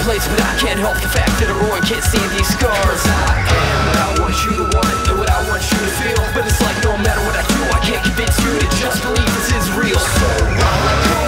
place, but I can't help the fact that a Roy can't see these scars. I am what I want you to want and what I want you to feel, but it's like no matter what I do, I can't convince you to just believe this is real. So I let go